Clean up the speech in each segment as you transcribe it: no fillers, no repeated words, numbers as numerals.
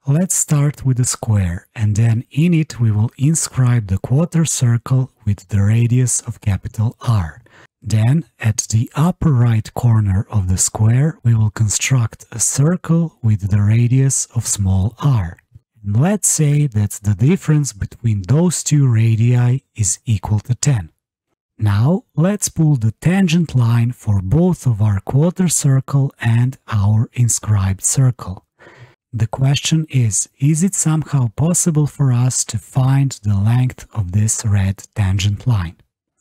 Let's start with a square, and then in it we will inscribe the quarter circle with the radius of capital R. Then, at the upper right corner of the square, we will construct a circle with the radius of small r. And let's say that the difference between those two radii is equal to 10. Now, let's pull the tangent line for both of our quarter circle and our inscribed circle. The question is it somehow possible for us to find the length of this red tangent line?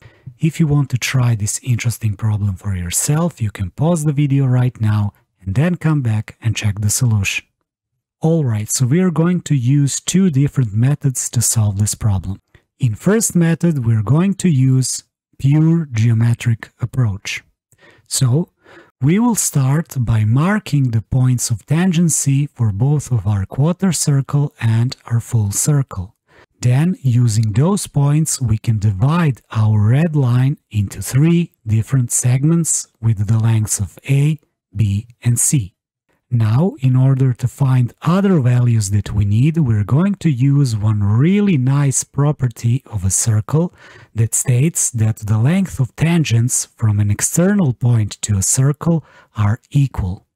If you want to try this interesting problem for yourself, you can pause the video right now and then come back and check the solution. Alright, so we are going to use two different methods to solve this problem. In first method, we're going to use pure geometric approach. So, we will start by marking the points of tangency for both of our quarter circle and our full circle. Then, using those points, we can divide our red line into three different segments with the lengths of A, B, and C. Now, in order to find other values that we need, we're going to use one really nice property of a circle that states that the length of tangents from an external point to a circle are equal.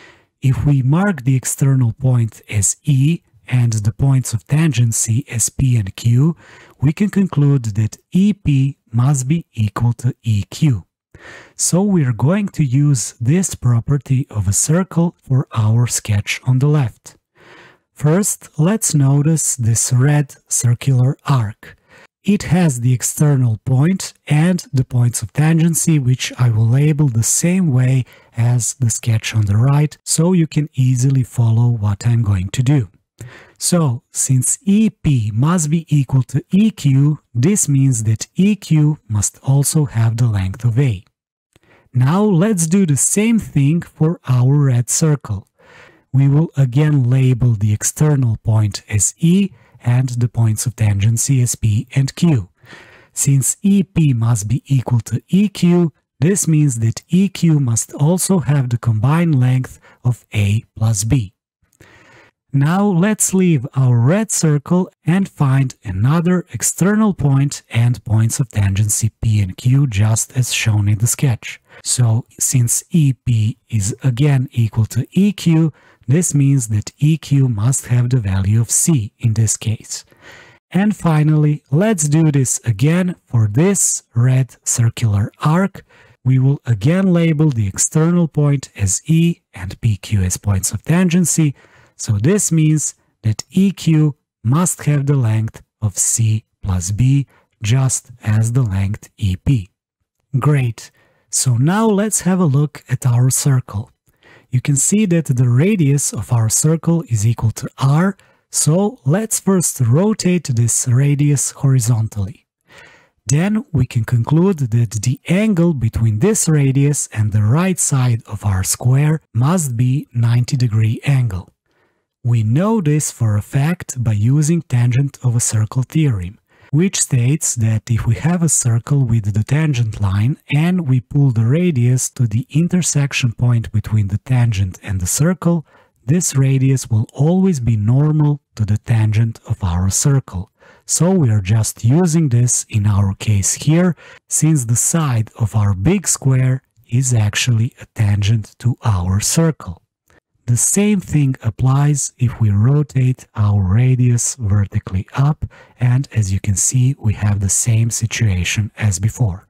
If we mark the external point as E, and the points of tangency as P and Q, we can conclude that EP must be equal to EQ. So we are going to use this property of a circle for our sketch on the left. First, let's notice this red circular arc. It has the external point and the points of tangency, which I will label the same way as the sketch on the right, so you can easily follow what I'm going to do. So, since EP must be equal to EQ, this means that EQ must also have the length of A. Now let's do the same thing for our red circle. We will again label the external point as E and the points of tangency as P and Q. Since EP must be equal to EQ, this means that EQ must also have the combined length of A plus B. Now let's leave our red circle and find another external point and points of tangency P and Q just as shown in the sketch. So since EP is again equal to EQ, this means that EQ must have the value of C in this case. And finally, let's do this again for this red circular arc. We will again label the external point as E and PQ as points of tangency. So this means that EQ must have the length of C plus B, just as the length EP. Great! So now let's have a look at our circle. You can see that the radius of our circle is equal to R, so let's first rotate this radius horizontally. Then we can conclude that the angle between this radius and the right side of our square must be 90-degree angle. We know this for a fact by using tangent of a circle theorem, which states that if we have a circle with the tangent line and we pull the radius to the intersection point between the tangent and the circle, this radius will always be normal to the tangent of our circle. So we are just using this in our case here, since the side of our big square is actually a tangent to our circle. The same thing applies if we rotate our radius vertically up, and as you can see, we have the same situation as before.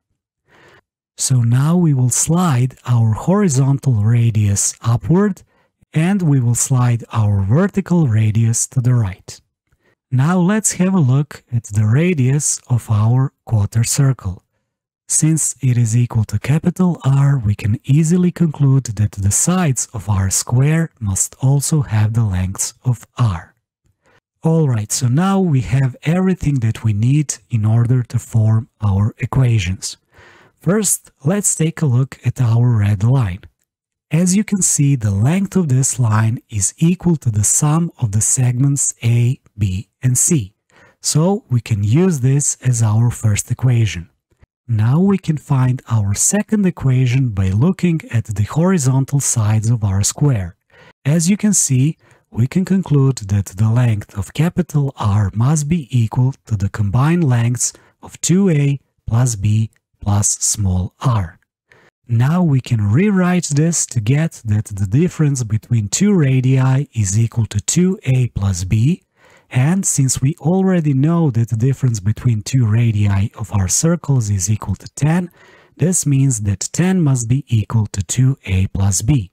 So now we will slide our horizontal radius upward, and we will slide our vertical radius to the right. Now let's have a look at the radius of our quarter circle. Since it is equal to capital R, we can easily conclude that the sides of our square must also have the lengths of R. Alright, so now we have everything that we need in order to form our equations. First, let's take a look at our red line. As you can see, the length of this line is equal to the sum of the segments A, B, and C. So we can use this as our first equation. Now we can find our second equation by looking at the horizontal sides of our square. As you can see, we can conclude that the length of capital R must be equal to the combined lengths of 2a plus b plus small r. Now we can rewrite this to get that the difference between two radii is equal to 2a plus b, and since we already know that the difference between two radii of our circles is equal to 10, this means that 10 must be equal to 2a plus b.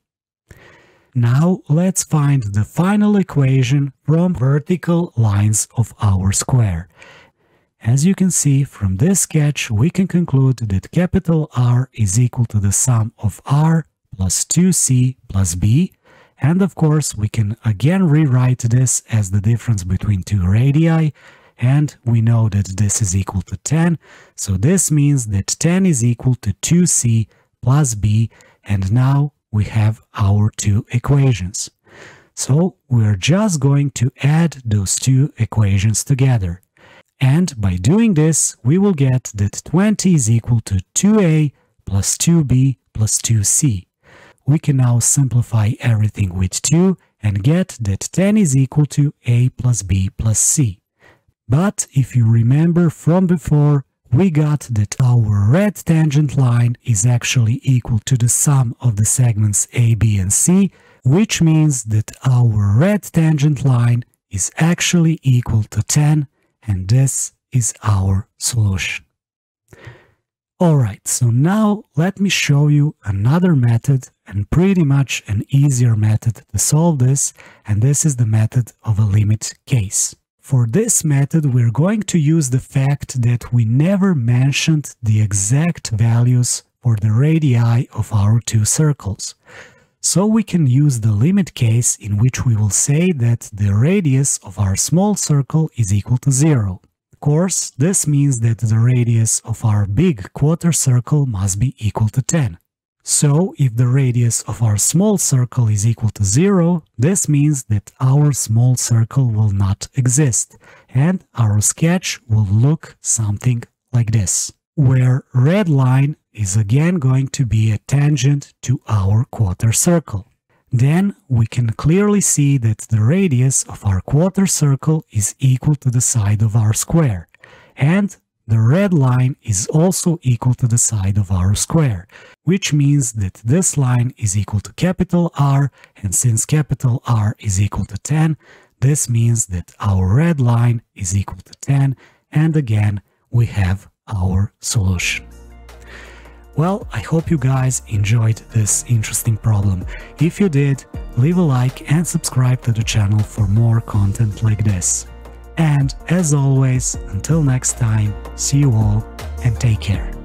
Now let's find the final equation from vertical lines of our square. As you can see from this sketch, we can conclude that capital R is equal to the sum of R plus 2c plus b, and of course we can again rewrite this as the difference between two radii, and we know that this is equal to 10, so this means that 10 is equal to 2c plus b, and now we have our two equations. So we're just going to add those two equations together. And by doing this, we will get that 20 is equal to 2a plus 2b plus 2c. We can now simplify everything with 2 and get that 10 is equal to a plus b plus c. But if you remember from before, we got that our red tangent line is actually equal to the sum of the segments A, B, and C, which means that our red tangent line is actually equal to 10, and this is our solution. Alright, so now let me show you another method, and pretty much an easier method to solve this, and this is the method of a limit case. For this method, we're going to use the fact that we never mentioned the exact values for the radii of our two circles. So we can use the limit case in which we will say that the radius of our small circle is equal to 0. Of course, this means that the radius of our big quarter circle must be equal to 10. So, if the radius of our small circle is equal to 0, this means that our small circle will not exist, and our sketch will look something like this, where red line is again going to be a tangent to our quarter circle. Then we can clearly see that the radius of our quarter circle is equal to the side of our square, and the red line is also equal to the side of our square, which means that this line is equal to capital R, and since capital R is equal to 10, this means that our red line is equal to 10, and again we have our solution. Well, I hope you guys enjoyed this interesting problem. If you did, leave a like and subscribe to the channel for more content like this. And as always, until next time, see you all and take care.